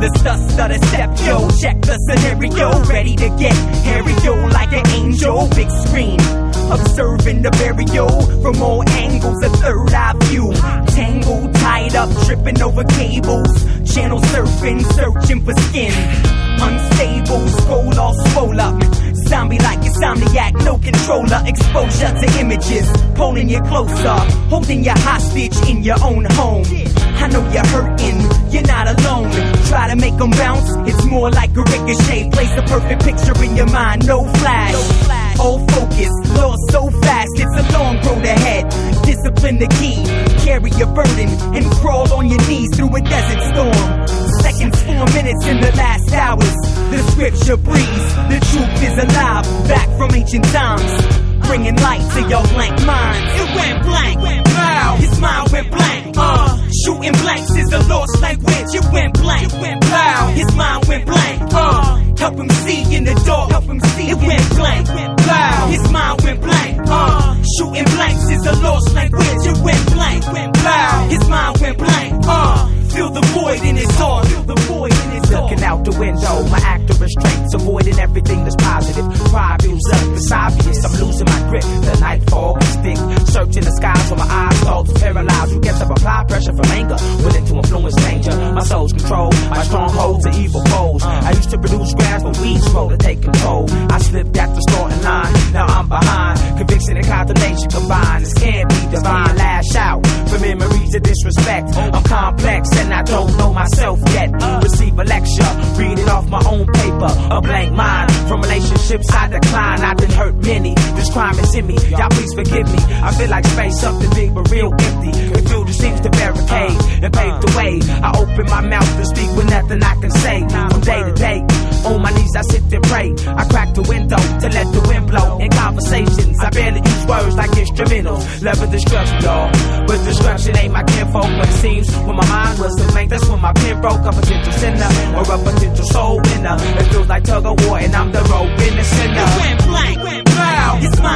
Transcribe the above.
the stutter step, yo. Check the scenario, ready to get hairy, yo, like an angel. Big screen, observing the burial from all angles, a third eye view. Tangled, tied up, tripping over cables. Channel surfing, searching for skin. Unstable, scroll all swole up. Zombie like insomniac, no controller. Exposure to images, pulling you closer, holding you hostage in your own home. I know you're hurting, you're not alone. Try to make them bounce, it's more like a ricochet. Place a perfect picture in your mind, no flash. All focus, lost so fast, it's a long road ahead. Discipline the key, carry your burden and crawl on your knees through a desert storm. Seconds, 4 minutes in the last hours. The scripture breathes, the truth is alive, back from ancient times, bringing light to your blank minds. It went blank, wow, his mind went blank. Shooting blanks is a lost language. It went blank, wow, his mind went blank. Help him see in the dark, help him see. It went blank, wow, his mind went blank. Shooting blanks is a lost language. It went blank, wow, his mind went blank. Feel the void in his heart, feel the void in his heart. Looking out the window, my activist traits, avoiding everything that's positive. Pride builds up, it's obvious, I'm losing my grip. The nightfall is thick, searching the skies with my eyes closed, paralyzed. Who gets up, apply pressure from anger, willing to influence danger. My soul's controlled by strongholds and evil foes. I used to produce grass, but weeds grow to take control. I slipped at the starting line, now I'm behind. Conviction and condemnation combined, this can't be divine. Lash out for memories of disrespect. I'm complex and I don't know myself yet. Receive a lecture, read it off my own paper. A blank mind, from relationships I decline. I've been hurt many, this crime is in me. Y'all please forgive me, I feel like space, something big but real empty. Confusion seems to barricade and pave the way. I open my mouth to speak with nothing I can say. From day to day, on my knees I sit and pray. I crack the window to let the wind blow. In conversations, I barely use words like instrumentals. Level destruction, y'all, but destruction ain't my kinfolk. But it seems when my mind was to blank, that's when my pen broke. A potential sinner or a potential soul winner. It feels like tug of war and I'm the rope in the center. It went blank, wow, his mind